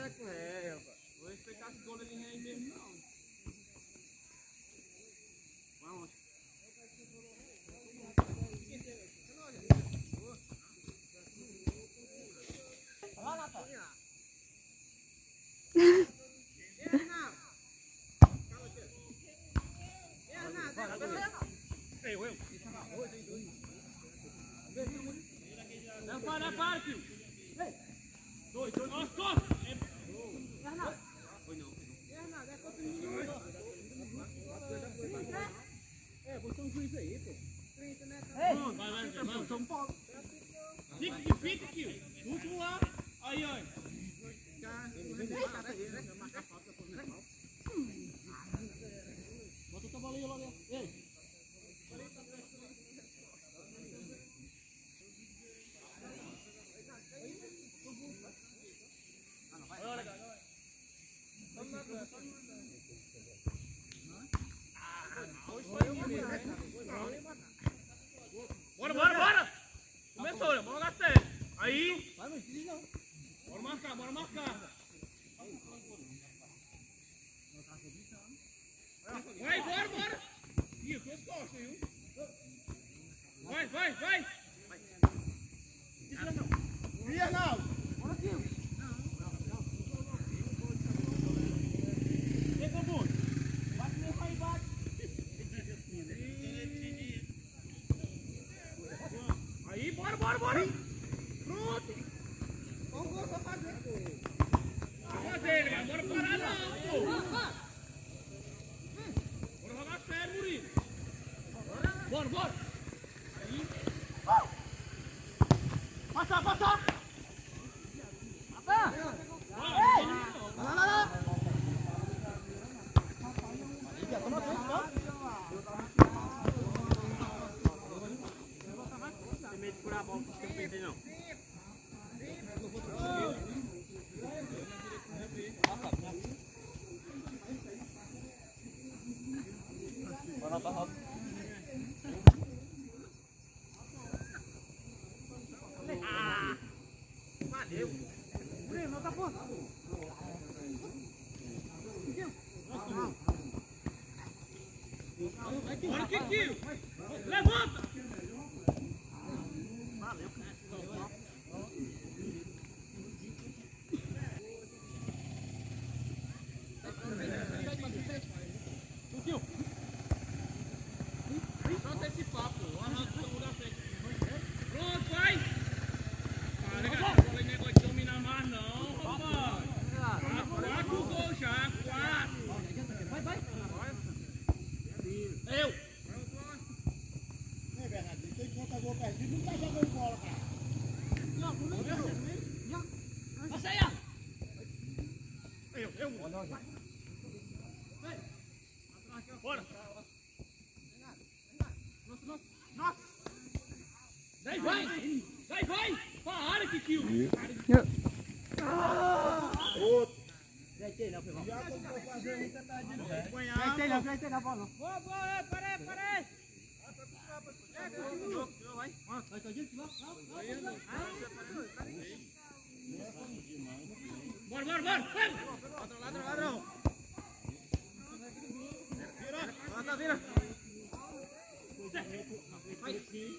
já com ré, rapaz. Vou respeitar esse gol ali aí mesmo, não. Vamos. Olha lá, Natal. Não para, tio. Dois. Nossa, corre. Foi não. É, você é um juiz aí, pô. Vai, São Paulo. Fica aqui. Último lá. Aí, ó. Bota tua bolinha lá dentro. Ei. Bora! Começou, né? Bora lá sério. Aí. Vai, não diz não. Bora marcar. Vai, bora! Ih, tuas costas, viu? Vai! Ih, Arnaldo! Bora aqui. Ei, Cambundo. Bate mesmo aí, bate. Aí, bora! Pronto! Vamos gol só fazer. Fazer, mas bora parar não, pô! Bora jogar sério, Murilo! Bora! Aí! Passar! Lá. Tem medo de furar a bola que eu pensei não. Bora pra roda. Valeu! Não tá pronto. Bora, Kikio! Levanta! Valeu! Kikio! Solta esse papo, arranca o da frente. Pronto, vai! Para, cara, não foi negócio de dominar mais não, rapaz! 4 gols já, 4! Vai. Eu! É verdade, tem que contar gol perdido, não tá jogando bola, cara. Passa aí, ó! Eu! Bora! Nossa! Daí vai! Pra área, Kikio! Ajeitei não, pegou. Já como for fazer aí, tá de novo. Ajeitei não, Paulo. Boa, parei! Vai, todinho, que Bora! Ladrão. Vira. Vai!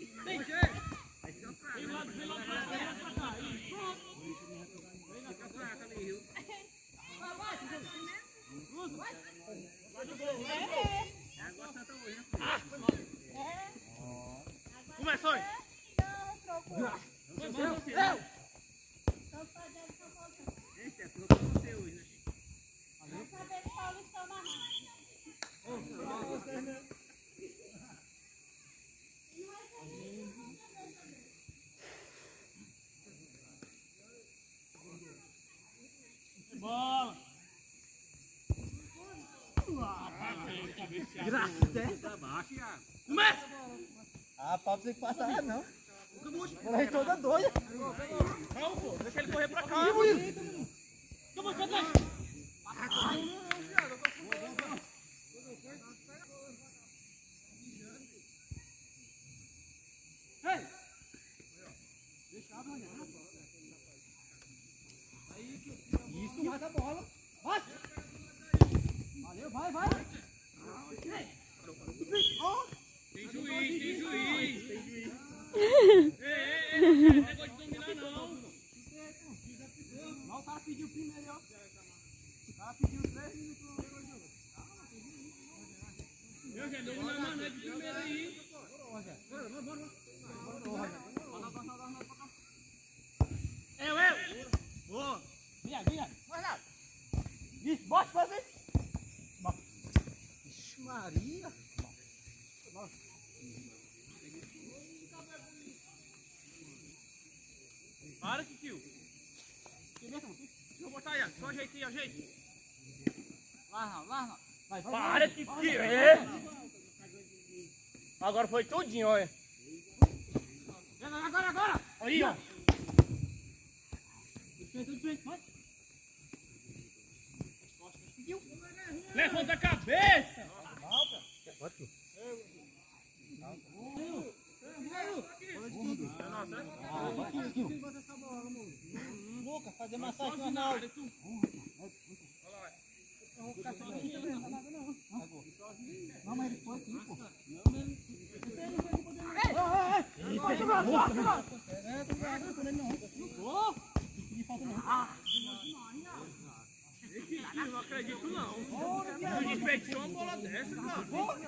Vem lá pra cá! Vem na catraca ali, viu? Vai de boa! É água santa hoje, né? Começou aí! Esse é tudo pra você hoje, né? Não sabendo Paulistão mais Bola! Graças. Começa! Ah, Paulo tem que passar, não. Ela é toda doida. Calma, pô, deixa ele correr pra cá. Vamos, cadê? Ei! Deixa a olhar, pô. Isso, mata a bola. Vai. Valeu, vai. Tem juiz. Ei, negócio de dominar não. Não, o cara pediu primeiro, ó. O cara pediu 3 minutos. Eu já dou uma mano de primeiro aí. Bora. Eu. Boa. Vinha. Vai lá. Isso, bota pra ver. Ixi, Maria. Para, Kikio. Vou botar aí, só ajeite. Larga. Vai. Para, Kikio. É. Agora foi tudinho, olha. Agora. Aí, ó. Tudo feito. Vai. Levanta a cabeça. Boca, fazer massagem no Arnaldo. Não, mas ele foi aqui, pô. Eu não acredito não. Não desperdiçou uma bola dessa, cara.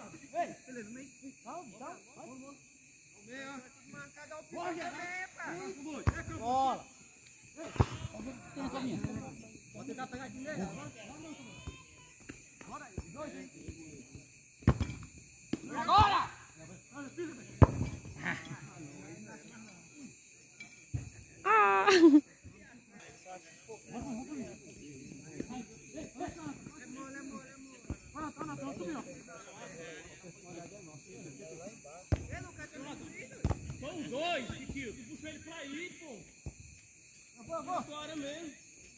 Bola. Vou tentar pegar de legal. Agora! São os dois, Kikio. Tu puxou ele pra ir, pô. Agora mesmo.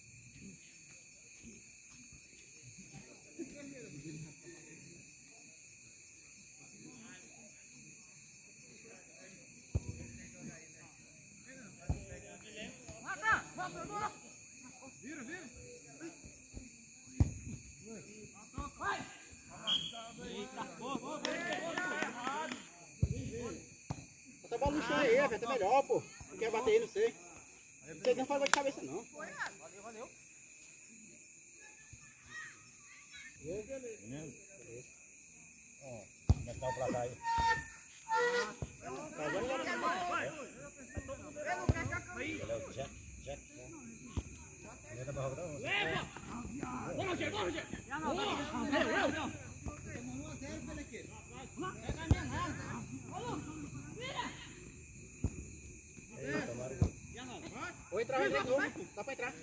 Bota a bola no chão aí, velho, tá melhor, pô. Não quer bater aí, não sei. Você não faz de cabeça, não. Valeu. Beleza. Ó, como é que tá o placar aí? Leva! Vamos, Rogério! Vou entrar mais de novo, dá pra entrar.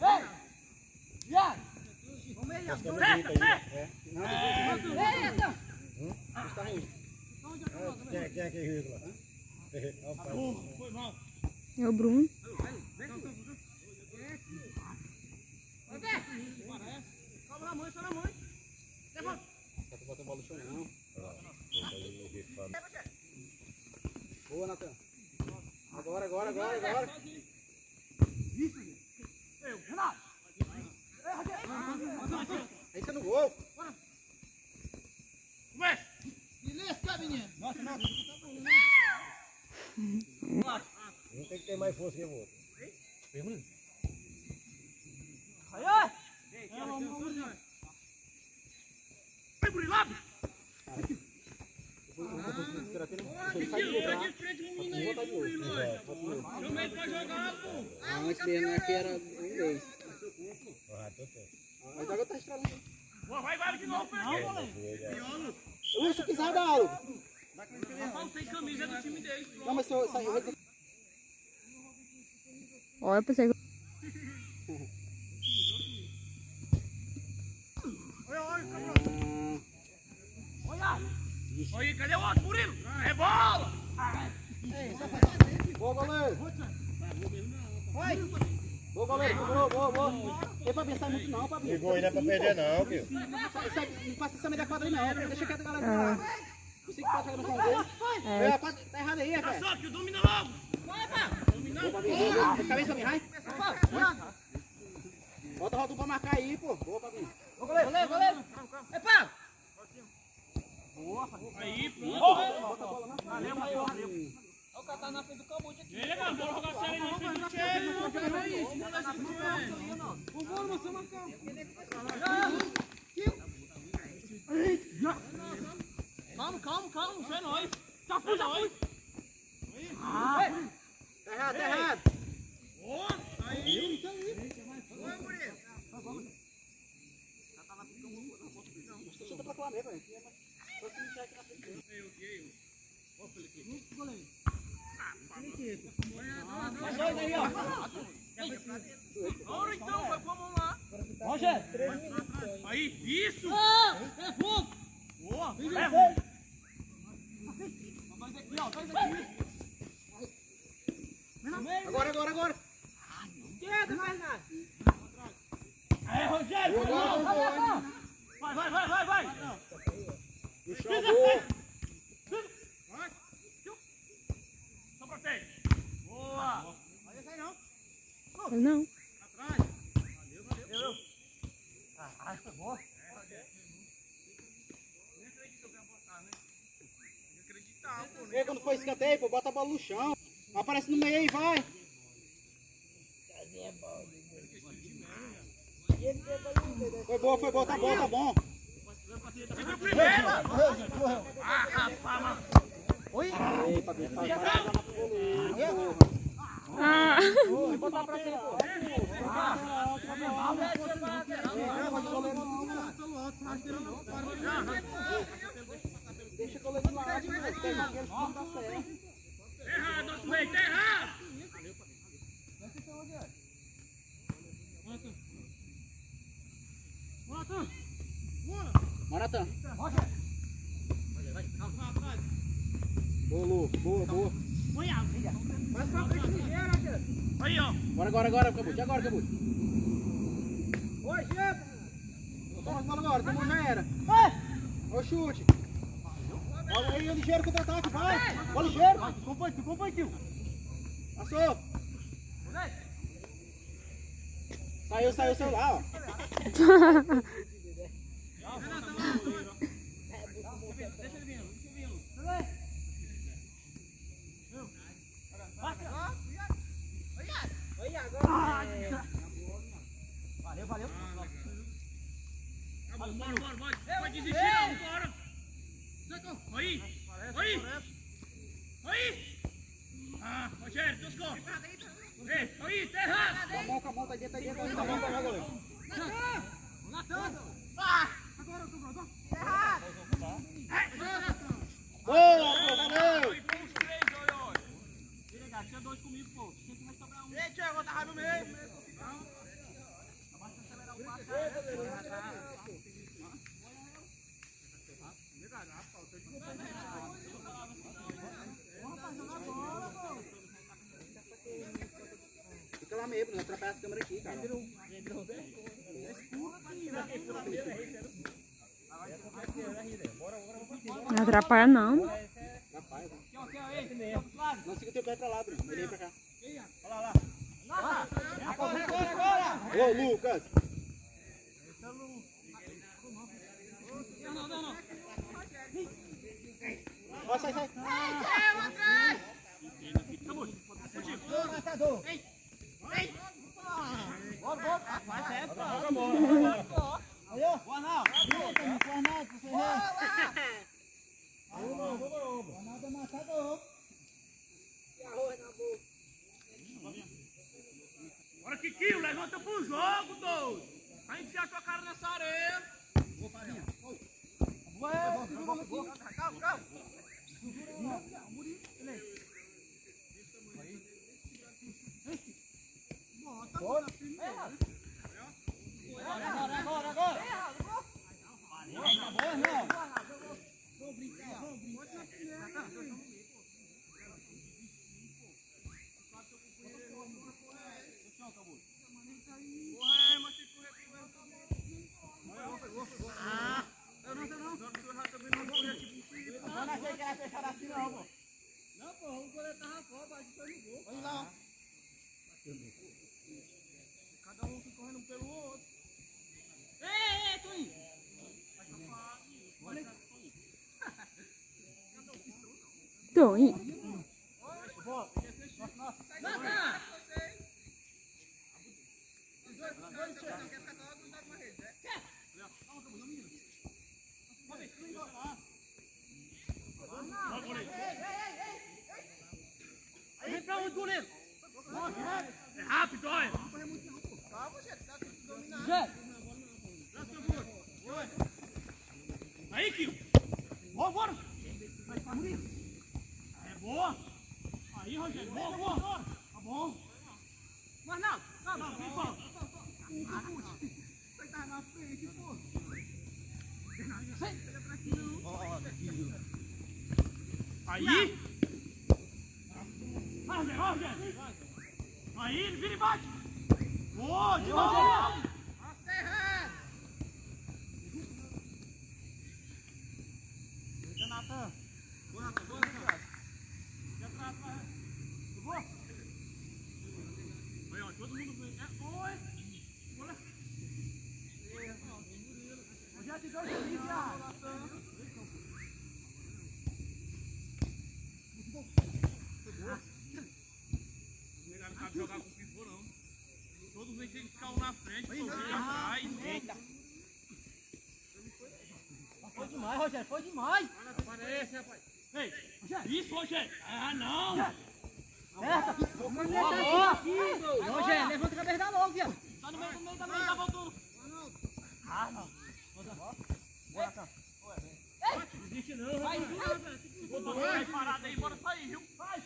Quem é que riu lá? Foi mal. É o Bruno. Calma na mãe, só na mãe. Levanta. Não bota a bola no chão, não. Boa, Natan. Agora. Isso, Renato. Aí você no gol. Começa. Beleza, menino. Nossa. Um tem que ter mais força que o outro. Aí. Vai, Burilado. Ele sai de Tá novo. de frente com o menino aí, Burilo. Chama ele pra jogar, pô. Antes mesmo aqui era um mês. Mas agora tá estralando. Vai de novo, Pedro. Luxo, que sai da aula. Rapaz, sem camisa do time dele. Não, mas se eu sair, eu vou ter... Olha, eu pensei que... Olha, cadê o outro, Burilo? É bola! Boa, goleiro. Boa, goleiro. Boa. Ei, Fabinho, sai muito não, Fabinho. Ligou aí, não é pra perder não, filho. Não passa essa meia quadra aí não, deixa quieto a galera lá. Você que pode jogar no fundo dele. Tá errado aí, velho. Só que domina logo! Boa, Fabinho. Cabeça, Fabinho, vai. Bota o Rodolfo pra marcar aí, pô. Boa, Fabinho. Ô, goleiro. Epa! Aí, pronto. Bota a bola na frente. Valeu. O cara tá na frente do Cambude aqui. Ele, mano, bora jogar sério na frente do Tchê. Não, que é isso? Não dá Calma, isso é nóis. Já fui. Tá errado. Boa, aí. Chuta pra Flamengo, velho. Só se não tiver aqui na frente. Bora então, vai com a mão lá. Aí, isso. É fogo! Boa. Agora. Esquerda, mais nada! É, Rogério. Vai. No chão, boa. Vai. Só protege. Boa. Eu não. Atrás. Valeu. Foi bom. Nem acredito que eu venha botar, né? Nem acreditar, pô. E aí, quando for escanteio, pô, bota a bola no chão. Aparece no meio aí, vai. Foi boa, tá bom. Você foi primeiro. Rapaz, mano. Ei, Fabinho, faz na goleiro. Ah. Vai botar pra frente, pô. Deixa o goleiro de lado, mas tem aquele que não dá certo. Errado, nosso rei, tá errado. Maratã. Boa, Lu. Boa. Aí, ó. Agora, Cabut. Oi, chefe. Toma as bolas agora, tomou já era. Olha o chute. Olha aí, o ligeiro contra-ataque, vai. Olha o ligeiro. Companheiro. Passou. Saiu lá, ó. Valeu. Bora. Vai desistir, não, bora. Aí. Ah, Rogério, teus corpos. Ei, aí, tá errado. Com a mão, tá dentro. Vai, goleiro. Boa, valeu. Aí, foi os três, olha. Tinha dois comigo, pô. Tinha que vai sobrar um. Ei, Thiago, tá no meio. Fica lá mesmo, não atrapalha as câmeras aqui, cara. Não atrapalha, não. Atrapalha, não siga o teu pé pra lá, Bruno. Ele vem pra cá. Ô, Lucas. Ó, sai. Bora, Kikio, levanta pro jogo, doido. Vai enfiar tua cara nessa areia. Calma. Cada um correndo pelo outro. rồi. Rápido, olha! Aí, Kio! Bora, bora! É boa! Aí, Rogério, boa, boa! Tá bom! Mas não! Não, vem, Paulo! Vai estar na frente, pô! Aí! Vai, Rogério! Aí, ele vira e bate! Boa, de Rogério! Natan. Boa, Natan. Boa, Natan. Já atrás, vai. Boa. Aí, ó, todo mundo vem. Oi! Bora! Eu já te dou o livro, O negado não sabe jogar com pivô, não. Todos vêm que ficar um na frente, outro atrás. Eita. Foi demais, Rogério, foi demais. Parece, rapaz. Ei, isso, Rogério. Ah, não. Certo. Rogério, levanta a cabeça da logo, viado. Tá no meio da meia, tá voltando. Ah, não. Bora, cá. Não existe não, rapaz. Vai parado aí, bora sair, viu? Vai.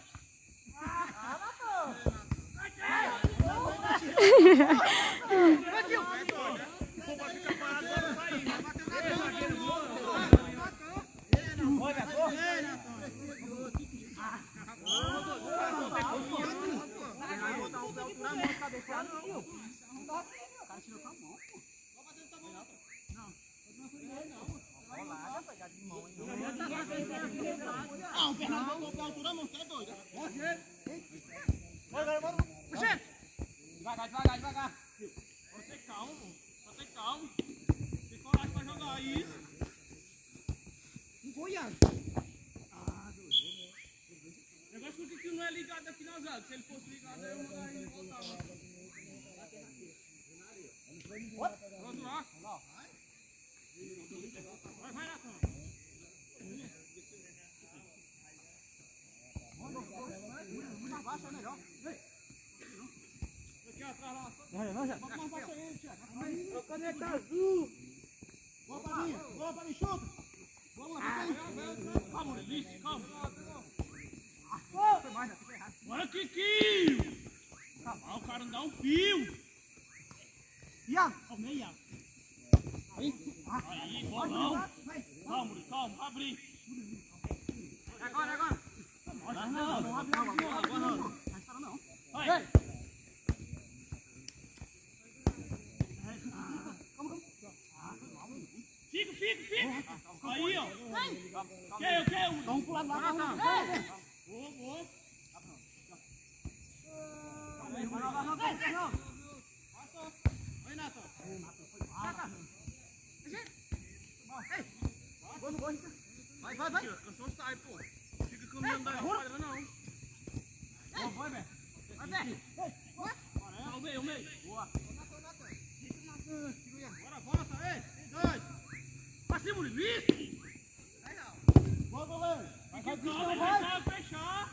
Ah, o Fernando não tem altura, não, você é doido. Devagar. Pode ter calma. Tem coragem pra jogar isso. Não foi, Iago. O negócio que o Kio não é ligado aqui na zaga. Se ele fosse ligado, aí eu mandaria ele voltar lá. Pronto lá? Vai, Natan. Abaixa, é melhor. Aqui atrás lá. Vai, Bota mais pra frente, Thiago. A caneta azul. Boa, Padinha. Boa, Padinha, chuta. Vamos lá, Calma, Ulisses, calma. Foi mais, foi errado. Bora, Kikio. Ah, o cara não dá um fio. Iago. Meia. Aí, bolão. Calma, abre. Agora. Não abre agora não. Vai. Fica. Aí, ó. Quer? Vamos pro lado lá. Boa. Aí, Natan. Vai. Eu só sai, pô. Fica caminhando da quadra, não. Vai, Bé. O meio. Boa. Bora, tá aí. 2. Pra cima, Ulisses. Boa, goleiro. Vai fechar.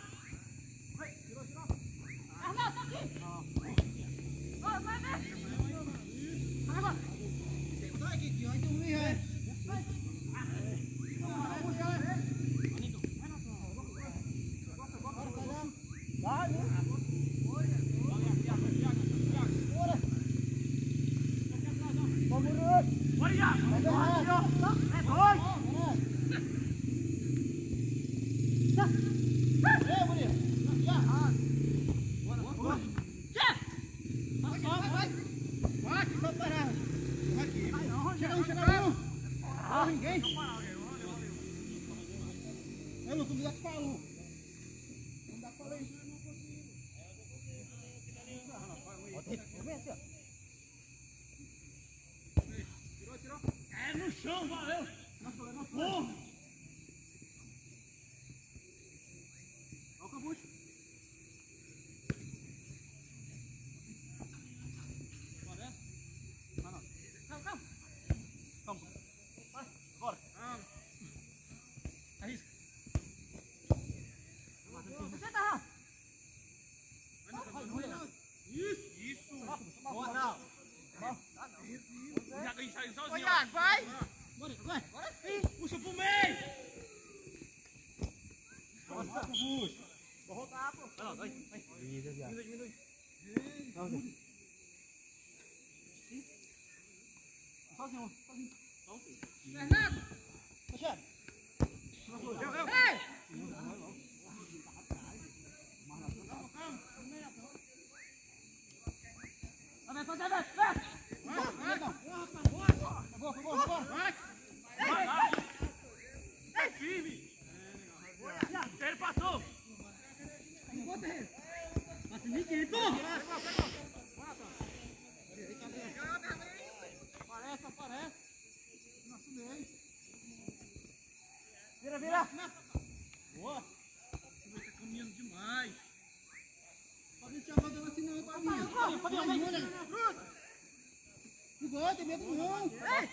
Sai aqui, tio. Aí tem um livro, é. Bora, Iago. Vai, que só parar. Chega um. Não, ninguém. Eu não já te falo. Não dá pra ler. Tirou. É no chão, valeu. Porra. Já que a gente saiu sozinho. Ô, Iago, vai! Puxa pro meio. Nossa, puxa. Vou rodar, pô. Vai. Diminui. Sozinho. Fernando! Puxa. Ei! É firme. Ele passou. Aparece. Nosso meio. Vira. Boa. Você vai estar caminhando demais. Pode te abandonando assim não, Fabinho. Não gosta, tem medo não.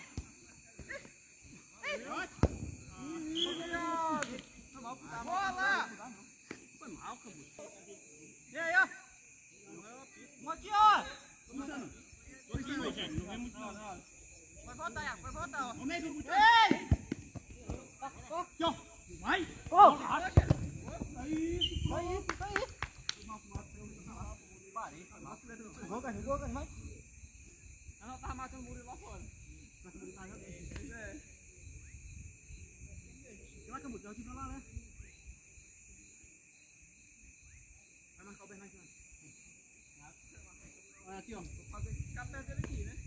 Bola! Foi mal, Cabu. E aí, ó? Um aqui, ó! Dois times, gente. Não vem muito não. Vai voltar, Iago. Vai voltar, ó. Ei! Vai! Ô! Jogou, vai. Ela tava matando o Murilo lá fora. Vai, Camu, deu aqui pra lá, né? Vai marcar o Bernardo aqui, olha aqui, ó. Vou fazer ficar perto dele aqui, né?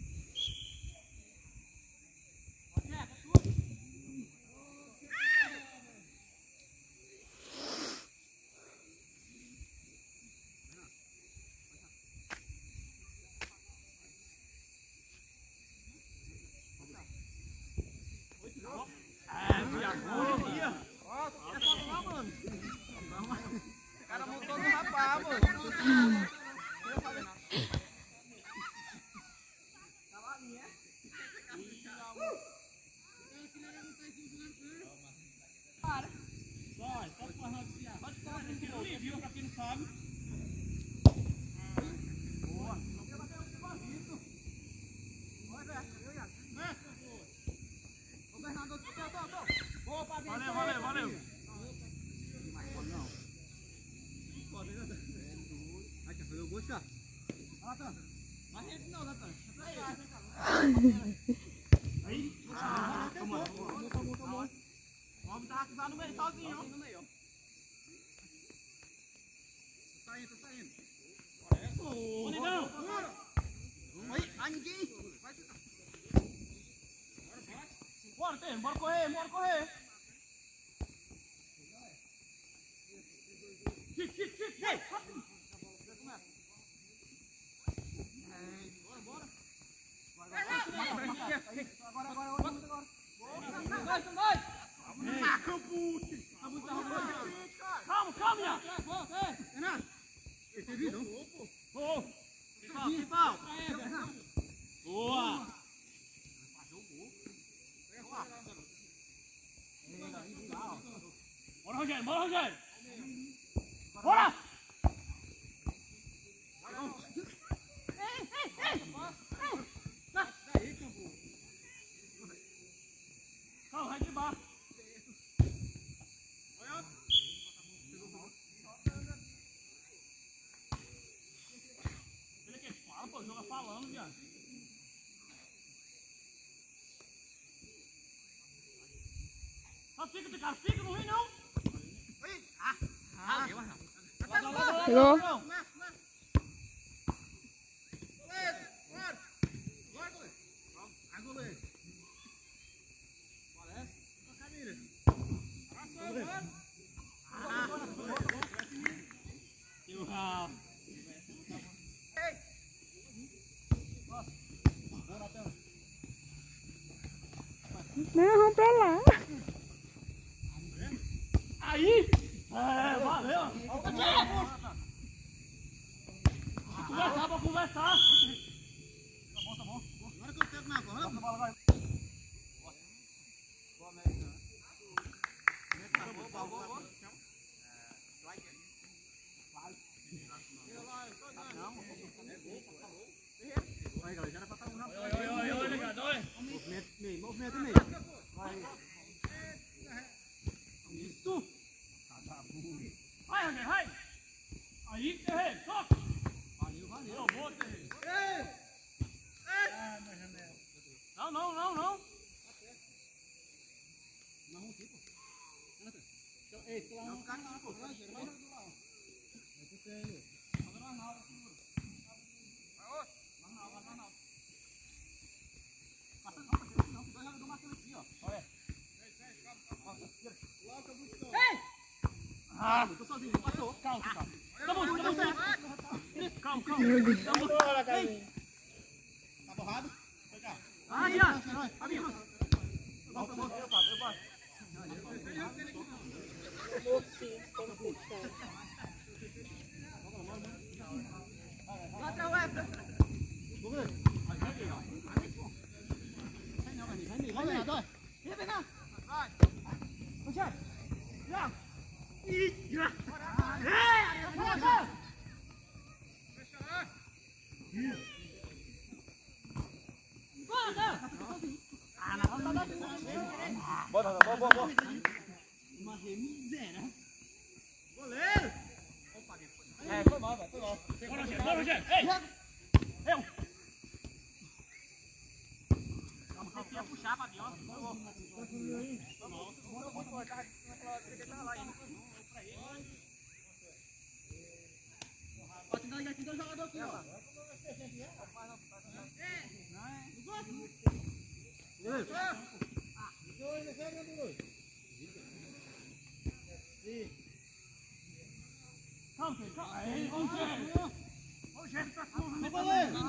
O cara montou no rapaz, mano. Vai, só pra nós desviar. Pode ficar tranquilo. Nem viu, pra quem não sabe. Valeu. Vai, quer fazer o gol, cara? Aí. O homem tava aqui no meio sozinho, ó. No meio, ó. Tá saindo. Bonitão. Oi, Andy! Bora, Tem. Bora correr. Ei! Calma, Iago. Renato, esse é vídeo, não? Boa. Bora, Rogério. Bora! Calma, vai de baixo. Ele que fala, pô, joga falando, viado. Só fica, cara, não vem não. Pegou. Não, vamos pra lá. Aí! Valeu! Vamos conversar! Tá bom. Agora que eu pego na bola. Aí, galera, já era pra estar um rapaz. Tô sozinho, passou. Calma. Tá bom, certo. Calma. Tá borrado? Aí, ó. Bora. Uma remiséria. Goleiro. Foi mal. Bora, Rogério. Ei! Eu! Vamos aqui puxar pra mim, ó. Ó, tem dois jogadores aqui, ó. Calma. Aí, Rogério pra cima. Meu goleiro!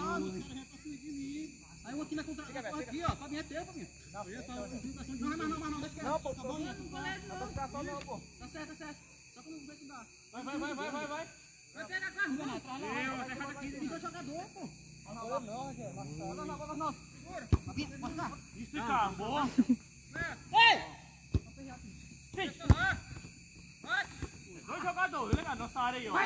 Aí um aqui na contra... Aqui, ó. Fabinho é teu, Fabinho. Não, não, deixa quieto. Não, pô, tá bom. Não, pô. Tá certo. Só que não vai te dar. Vai. Vai pegar com a rua. Tem dois jogadores, pô. Não. Fabinho, pode dar. Isso, cara. Boa. Dois jogadores, legal, nossa área aí, ó.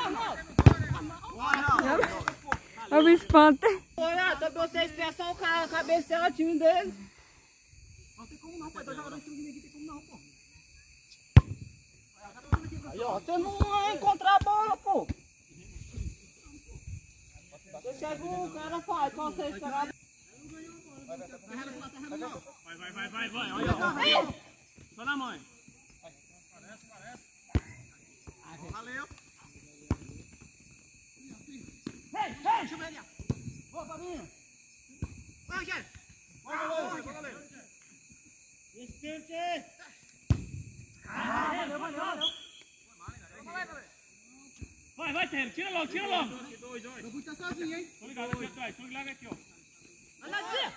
Eu me espanto. Olha, também vocês pensam o cara cabecear o time dele. Não tem como não, pô. Dois jogadores em cima de mim aqui, tem como não, pô. Aí, ó, você não vai encontrar a bola, pô. Você chega o cara faz, pra vocês pegar. Vai, olha. Só na mãe. Valeu. Ei! Chama ele, ó. Ô, Fabinho. Vai, Rogério. Valeu. Vai, Terry, tira logo. Eu vou estar sozinho, hein? Tô ligado aqui atrás, aqui, ó. Olha aqui.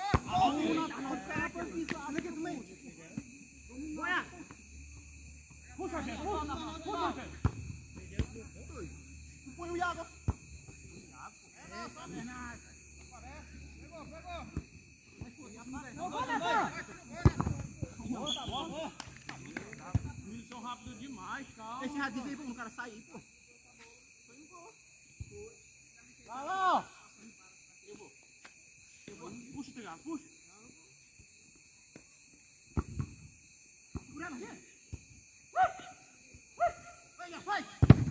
Olha aqui também. Olha! Puxa, gente. Põe o Iago. Eles são rápidos demais, calma. Esse radinho aí, pro cara sair, pô. Vai lá, ó! Puxa, Tiago, puxa. Segura ela, vem. Vai.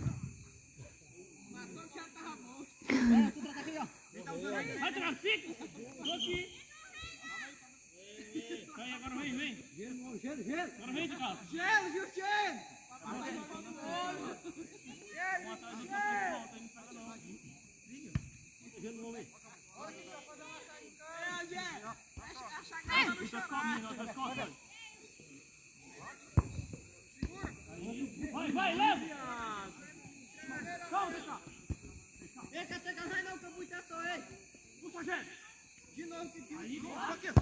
Matou o Thiago, tava bom. Tu trata aqui, ó. Ele tá usando aí. Vai, Tiago, fica. Tô aqui. Vai, agora vem. Gelo. Agora vem, Tiago. Gelo, viu, Gelo? Vai, leva! Calma, pessoal. Ei, quer pegar mais não, que eu puxei só, ei. Puxa, gente! De novo, que Aí, aqui, ó.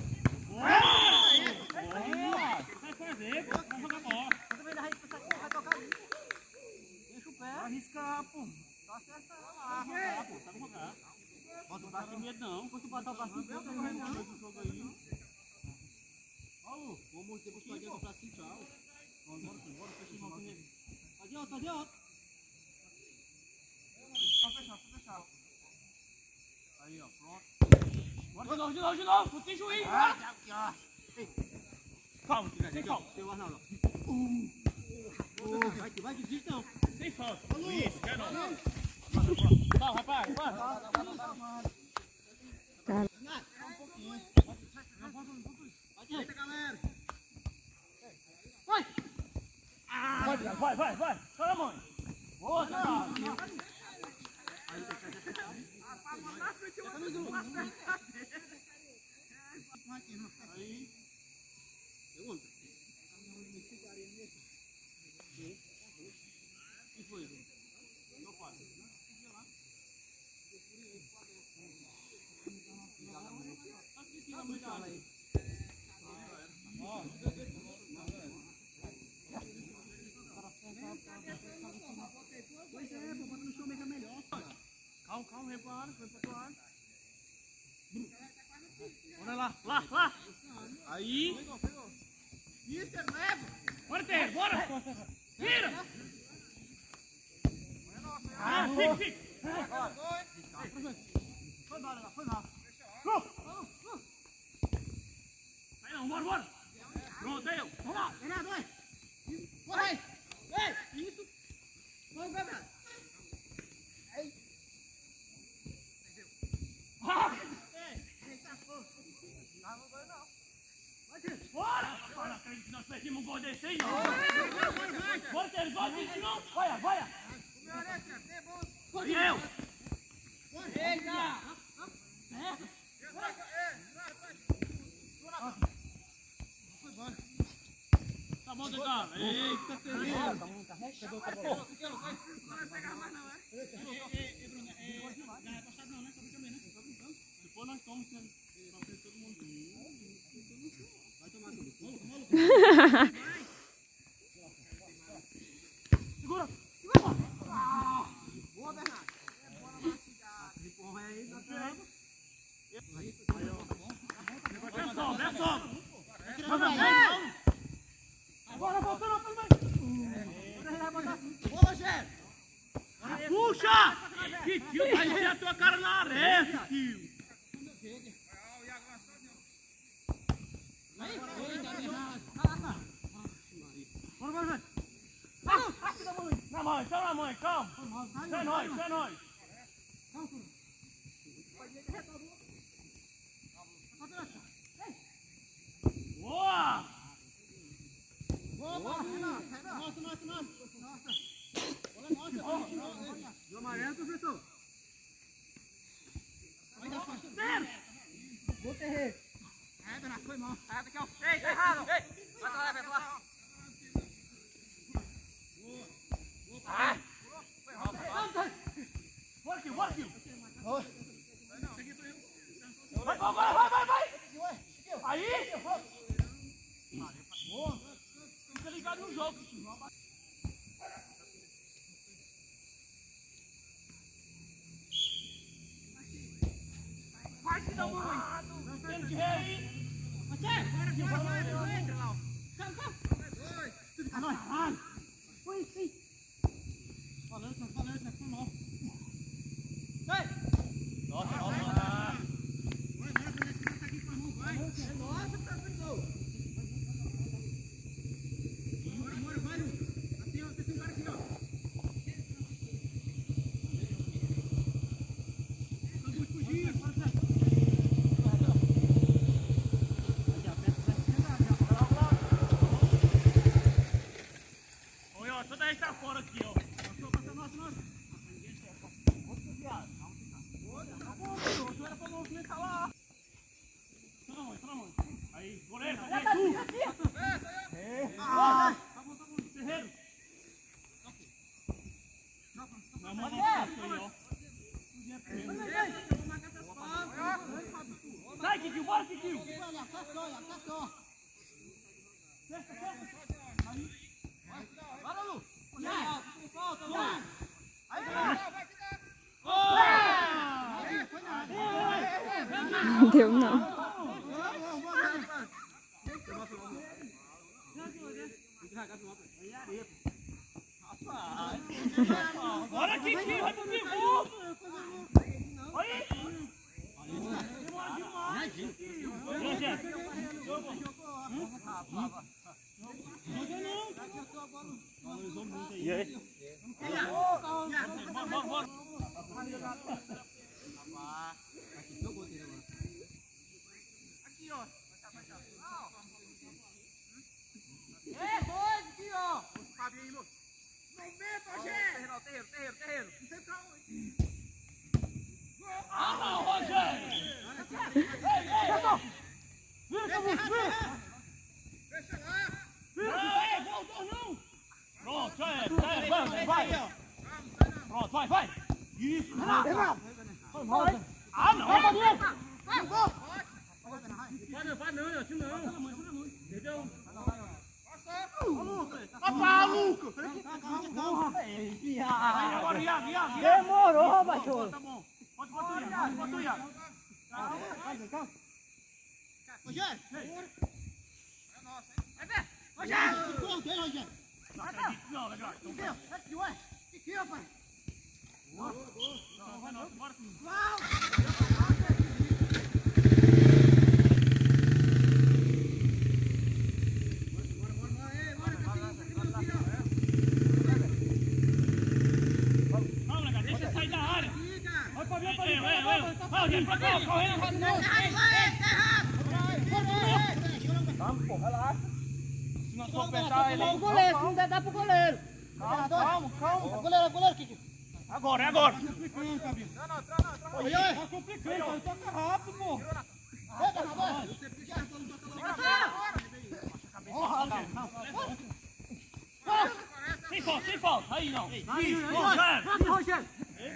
vai fazer, vai jogar bola. Você vai dar raiz pra essa porra, vai tocar ali. Deixa o pé. Vai arriscar, pô. Tá acertando lá. Pô, sabe jogar. Bota o Não braço. tem medo, não. Enquanto tu botar o braço, eu tô ganhando esse jogo aí. Vamos morder pros paguetes pra cima, tchau. Bora, fecha o mal nele. Fazer outro. Fechar. Aí, ó, pronto. Bora de novo. Não tem juiz, bora. Calma, sem falta. Tem o Arnaldo. Vai que diz não. Sem falta. Isso, quer não. Não, rapaz, Eita, galera. Vai. Vai. Fala, mãe. Boa, cara. Aí. Que foi? Não pode. Aqui tira a medalha aí. Pois é, pô, bota no chão mesmo é melhor. Calma, repara, vai pra tua área. Bora lá. Aí. Isso, leva. Bora, Terra, bora. Tira. Fica. Foi mal. Aí não, bora. Pronto, deu. Vamos lá, treinador. Corre aí. Ei, isso. Vamos, Gabriel. Bora! Não acredito que nós perdemos um gol desse aí, não. Bora, Terra, bora, isso não. Vai. E eu? Eita! Tá bom, Degar. Eita, terrível. Depois nós tomamos, todo mundo. Vai tomar tudo. Segura. Boa, Bernardo. Bora mastigar. Empurra aí, tá pegando. É só. Agora voltando pra mim. Ô, Rogério. Puxa! Que tio, vai enfiar a tua cara na areia, tio. Bora. Na mãe, calma. É nóis. Boa! Nossa. Do amarelo, professor. Vou terreiro. Bernardo, foi mal. Aqui, ó. Ei, tá errado. Ei, vai pra lá. Bora, tio. Vai. Aí! Boa! Fica ligado no jogo, tio. Vai, filho da mãe! Tem que ir aí! Bora, entra lá. Calma. Foi, sim. Valeu, foi mal. Ei! Nossa! É nossa, professor. Bora, assim, ó, tem um cara aqui, ó. Vamos fugir, Olha, ó, toda gente tá fora aqui, ó. Nossa. Aí, goleiro, cadê tu? Terreiro. Na mão do aí, ó. Sai, Kikil, bora, Kikil. Tá só. Aí. Bora, Lu. Já. Falta, Lu. Aí, Não deu, não. Bora, Kikil, vai pro pivô. Olha E aí? Bora. o terreiro. Ah, não, Rogério! Fecha lá. Não, voltou não! Pronto, já é, vai! Pronto, vai! Isso! Ah, não! Vai não, assim não! Entendeu? Opa, Luca! Agora, Iago! Demorou, baixou. Tá bom. Bota o Iago. Rogério! É nosso, hein? Vai ver! Rogério! Voltei, Rogério! Não acredito não, legal. Que rapaz? Bora comigo. Calma, legal, deixa eu sair da área. Vai, gente, pra cá, correndo. Vamos, pô, relaxa. Se não for apertar ele. O goleiro, se não der, dá pro goleiro. Calma. Goleiro, Kiki. Agora, é agora. Olha, tá complicando, toca rápido, pô. Sem falta. Aí não. Isso, Rogério.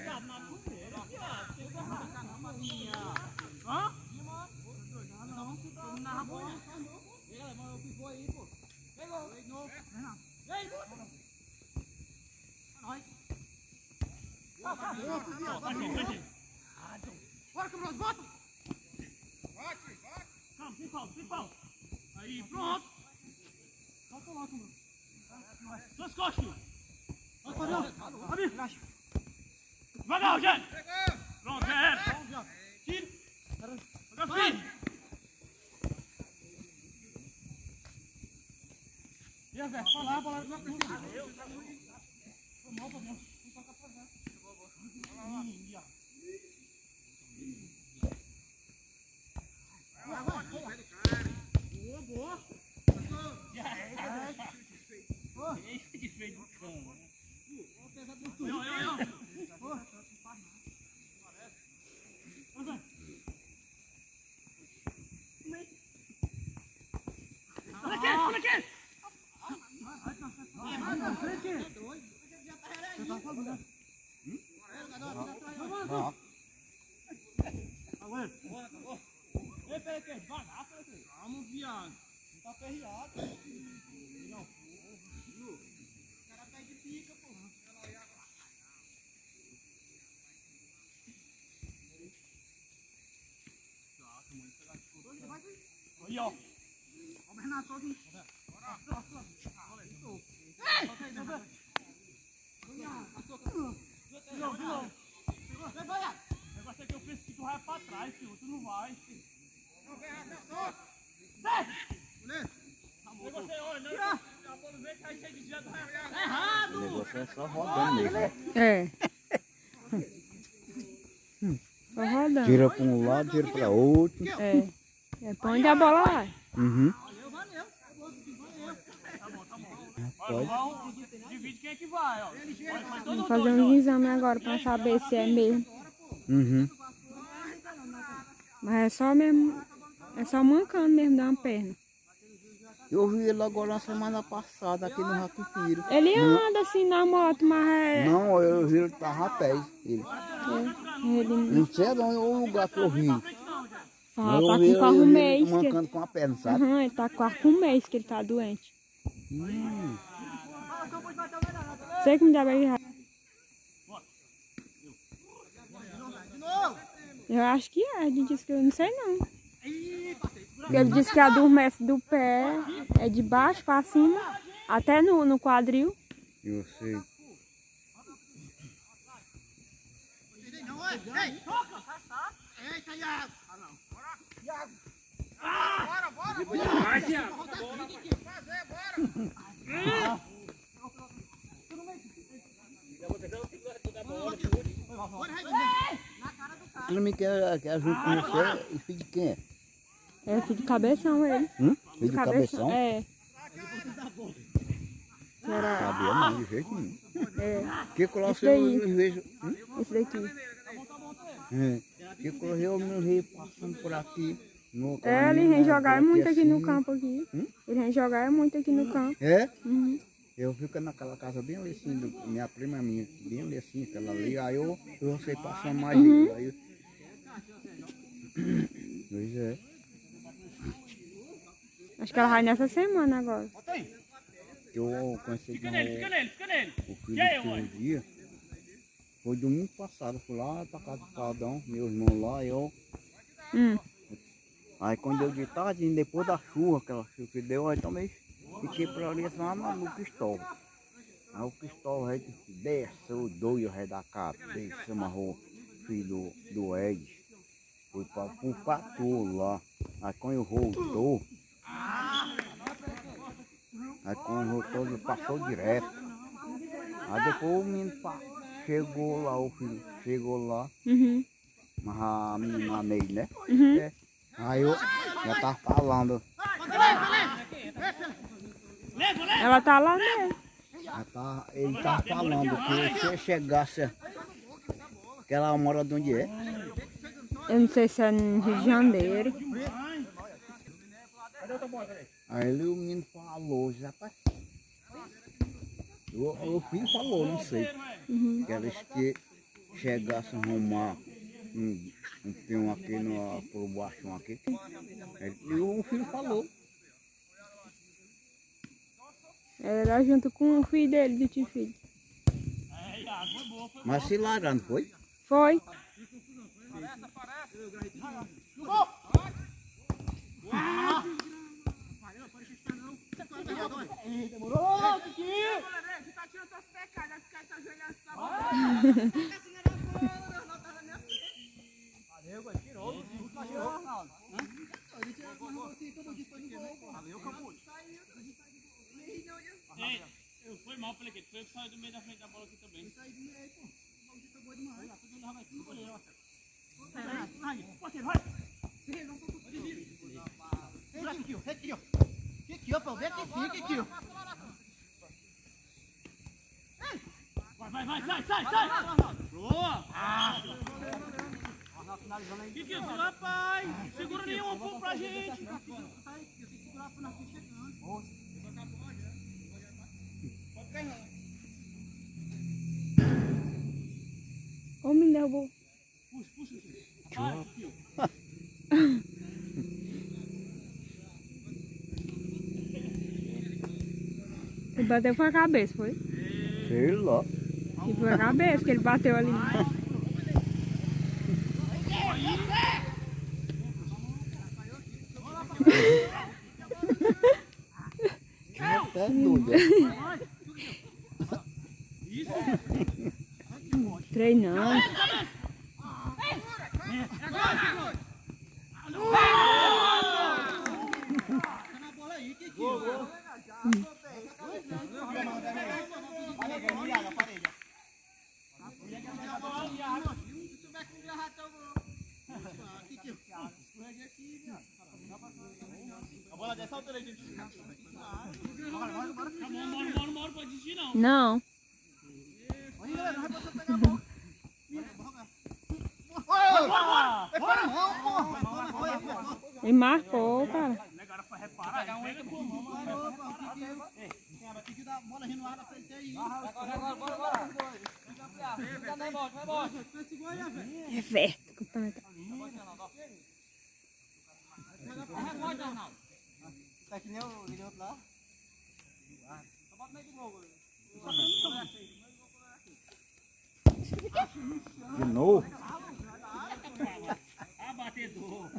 Hã? Bora, Cabral, bota. Calma, sem falta. Aí, pronto. Bota lá, Cabral. Suas costas, filho. Vai, Fabião. Devagar, Rogério. Pronto, já era. Tira. Joga firme. E aí, velho, vai lá, bola não precisa. Olha aqui. Vamos, viado. Tá perreado. Aí, ó. Ó, o Bernardo sozinho. O negócio é que eu penso que tu vai pra trás, filho. Tu não vai. O negócio é, olha, né? A bola vem, cai cheio de dia, tu vai errado! O negócio é só rodando mesmo. É. Só rodando. Tira pra um lado, tira pra outro. É. É pra onde a bola vai. Uhum. Olha, vamos, divide quem é que vai, ó. Vamos fazer um exame agora pra saber se é mesmo. Uhum. Mas é só mesmo. É só mancando mesmo de uma perna. Eu vi ele agora na semana passada aqui no Raquipiro. Ele anda assim na moto, mas é. Não, eu vi ele tava a pé. Ele. Ele Não sei onde o lugar que eu vi. fala, tá vi com quase um mês. Que... mancando com a perna, sabe? Uhum, ele tá quase com um mês que ele tá doente. Sei como diabo é errado. Eu acho que é, ele disse que eu não sei não. Porque ele disse que adormece do pé, é de baixo pra cima, até no quadril. Eu sei. Eita, Iago! Vai, Thiago! Tu não me quer junto com você? E filho de quem é? É filho de cabeção ele. Filho de cabeção? É. Sabia não, de jeito nenhum. É, Que lá Esse daí. eu vejo. esse daqui. Que correu no rio passando por aqui. No É, ele vem jogar muito aqui no campo aqui. Hum? Ele vem jogar muito aqui no campo. É? Uhum. Eu fico naquela casa bem ali assim, minha prima minha, bem ali assim, aquela ali, aí eu sei passar mais. Aí, pois é. Acho que ela vai nessa semana agora. Eu conheci Fica nele, fica nele, fica nele. o filho E aí, do mãe? dia. Foi domingo passado, fui lá pra casa do Pardão, meu irmão lá, eu. Aí quando eu de tarde, depois da chuva, aquela chuva que deu, aí também fiquei por ali lá no pistol. Aí o pistol aí desceu doido o rei da cabeça, amarrou o filho do Ed. Foi para um patrulho lá. Aí quando eu voltou, ele passou direto. Aí depois o menino chegou lá, o filho chegou lá, Uhum. mas a menina nele, né? Uhum. É. Aí eu já tava falando, Ela tá lá nele. ele tava falando que se eu chegasse, que ela mora de onde é? Eu não sei se é no Rio de Janeiro. Aí o menino falou, rapaz. O filho falou, não sei. Que eles que chegassem a arrumar um peão aqui por baixo aqui. E o filho falou. Ela junto com o filho dele, do tio filho. Mas se largar, não foi? Foi. Eu fui mal, Pelequete. Foi eu que saí do meio da frente da bola aqui também. Vai, sai! Boa! Que rapaz? Segura nenhum pouco pra gente. Ô, me derrubou. Ele bateu com a cabeça, foi? Sei lá. E foi a cabeça que ele bateu ali. Até doido. Treinando. A bola dessa altura aí, gente. Não pode desistir, não. Não. Ele marcou, cara. Agora foi reparar. Tem que dar a bola no ar pra frente aí. É certo. Tá que nem o outro lá. De novo? Abatedor.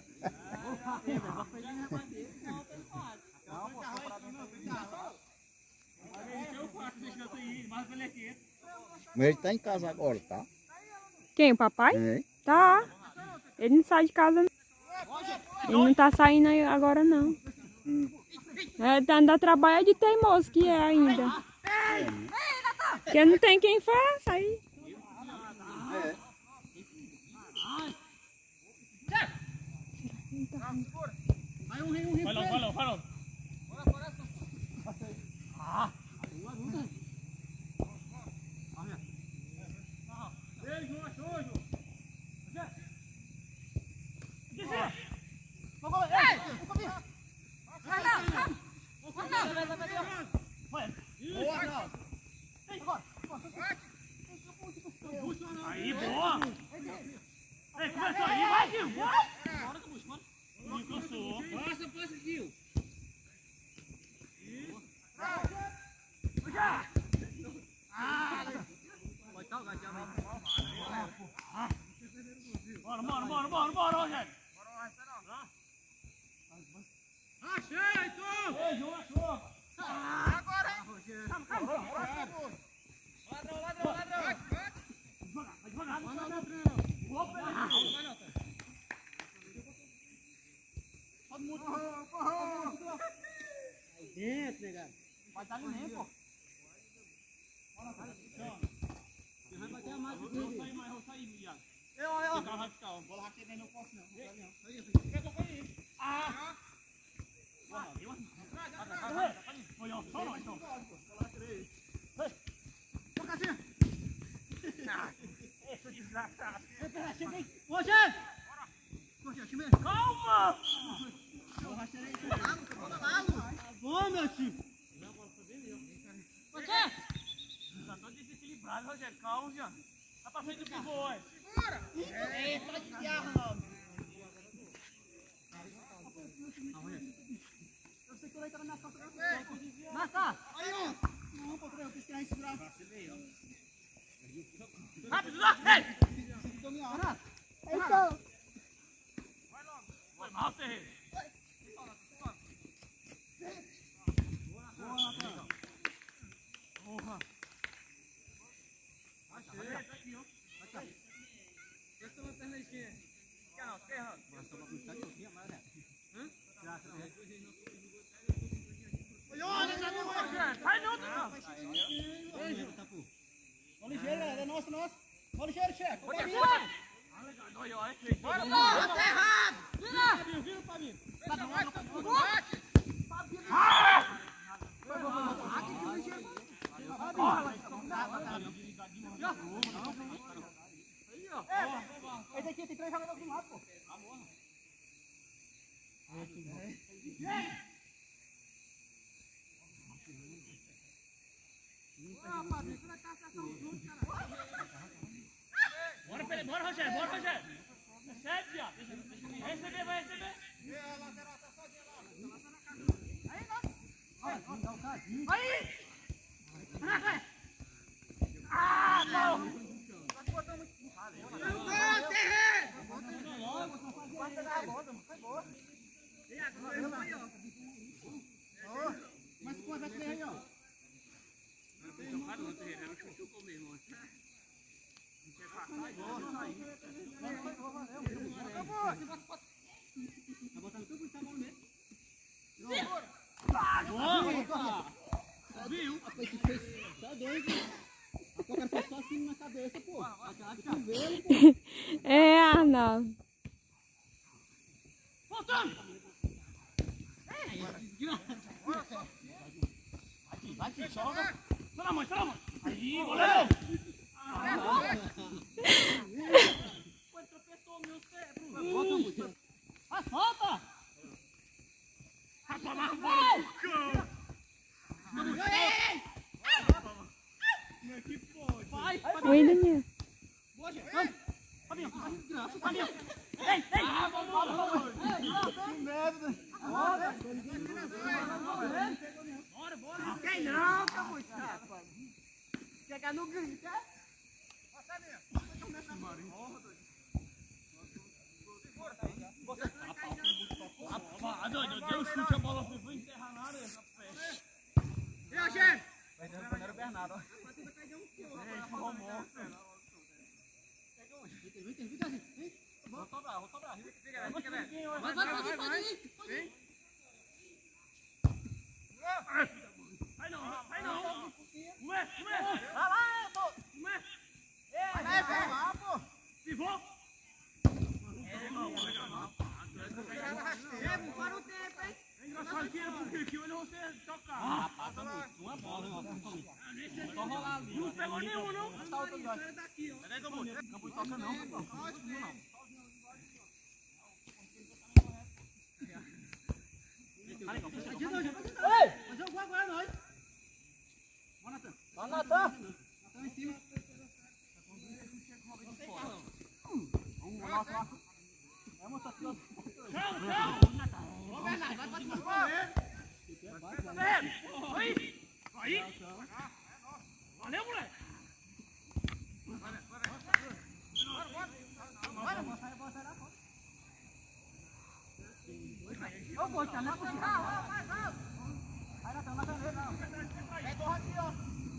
Mas ele tá em casa agora, tá? Quem, o papai? É. Tá. Ele não sai de casa. Ele não tá saindo aí agora, não. Ainda trabalha de teimoso que é ainda. Porque não tem quem faça aí. Vai lá. Passa, Gil. Bora, Rogério. Ajeito! Ei, João, achou! Agora, hein? Calma. Ladrão. Vai devagar. Todo mundo. Aí dentro, negado. Vai dar ali nem, pô. Vai bater a massa aqui. Eu vou sair, Miguel. Eu. O carro vai ficar, ó. Bola aqui dentro, não posso não. Foi, ó. Só nós, então. Toca assim. Esse desgraçado. Chega aí. Rogério! Rogério, time. Calma! Bom, meu time. Já tô desequilibrado, Rogério. Calma, já. Tá pra frente do pivô, é. Só de guiarra, não. Eu sei que eu entrar na minha costas. Massa! Aí, ó. Não, pô, eu quis tirar e segurar. Rápido, lá! Ei! Dominar. Foi mal, Terreiro. Porra. Ajeita aqui, ó. Essa é uma perna esquerda. Quer não, fica errando. Vai não, Ó ligeiro, é nosso. Ó ligeiro, chefe. Olha, olha. Bora, tá errado! Vira pra mim. Esse aqui tem 3 jogadores do lado, pô. Bora, Rogério. Recebe, viado. Receber, vai receber. Aí! Ah, não! Mas quanto vai ter aí, ó? Viu? Esse fez só dois. A coca fez só assim na cabeça, pô. É, Arnaldo. Voltando! Vai, joga. Só na mão. Aí, goleiro! Foi, tropeçou meu cérebro. Ah, solta! Rapaz, mas bora pro cão! Que foi? Vai! Oi, Daniel. Boa, gente. Fabinho! Ei! Vamos! Que merda! Bora! Quem não, cabuchado? Chegar no grito, é? Rapaz, deu um chute, a bola foi enterrar na areia, essa peste. E a gente? Vai dando o primeiro Bernardo, ó. Vou sobrar. Fica, velho. Vai. Vai não. Vai lá, pô. Vai lá, pô. Pivô. Para o tempo, hein? É engraçado que era porque aqui olha você tocar. Uma bola, Só rolar ali. Não pegou nenhum, não. Sai daqui, ó. Peraí, Cambu. Cambu toca não, Cambu. Fazer o gol agora, nós. Bora, Natan. Vai, Natan. Natan em cima. Vamos lá. Ô, Bernardo, vai pra cima do gol. Aí! Valeu, moleque! Ô, boa, tá na posição. Vai na tela, não. É corra aqui, ó.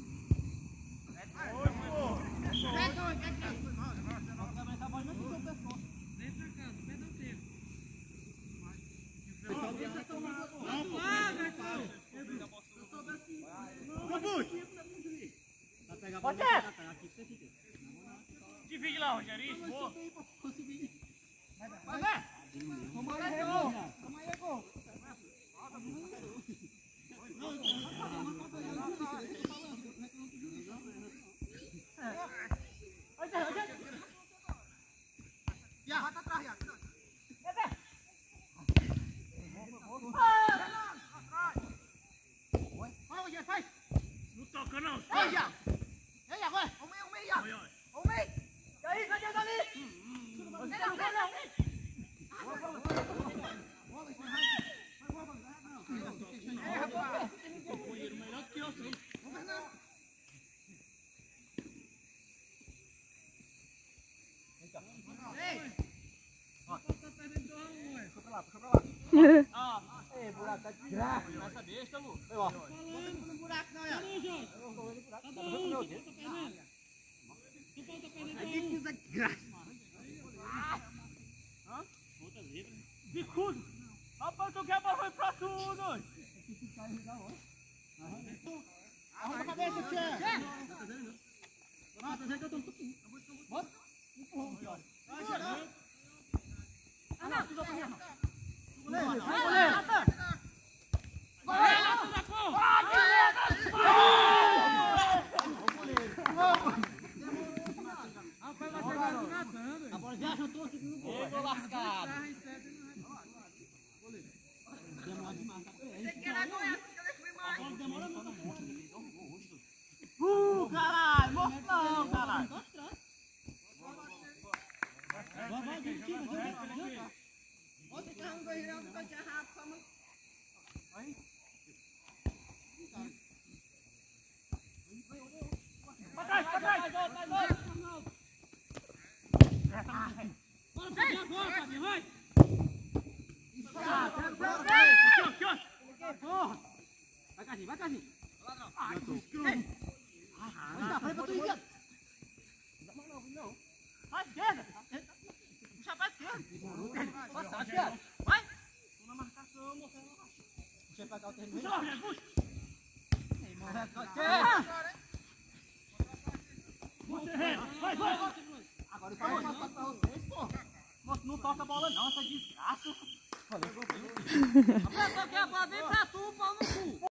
Divide lá, Rogério. Isso, boa. Vai, vai. Toma aí, gol. Toma aí, gol. Vai atrás, Iago. Vai, Rogério, faz. Não toca, não. Vai, Iago. Ei, Iago, vai. Ao meio, Iago. Ao meio. E aí, cadê o Dali? Você não quer, não. Companheiro melhor que eu, sim. Ei, buraco, tá de graça. Essa besta, Lu. Ei, ó. Falando no buraco, não, Iago. Bicudo! Rapaz, tu quer barulho pra tudo! Arruma a cabeça, Tchê. Bota, Zé, que eu tô um pouquinho. Bota. Agora já juntou aqui no gol. Pegou lascado. Demora demais, tá caralho, morto não, caralho. Vai, tira. Você tá no banheiro, eu tô te errado, toma. Aí. Pra trás, pra trás! Bora pegar agora, Fabinho, vai! Aqui, ó! Porra! Vai, Casinho, vai, Casinho! Ai, ei! Vai, pra tu ir, não. Vai, esquerda! Puxa pra esquerda! Passa, esquerda! Vai! Tô na marcação, moça. Puxa pra cá o terreno. Puxa lá, Rogério, puxa! Esquerda! Vai, vai! Agora eu vou passar pra vocês, pô! Moço, não toca a bola não, essa desgraça! Falei, eu quero a bola bem pra tu, pau no cu!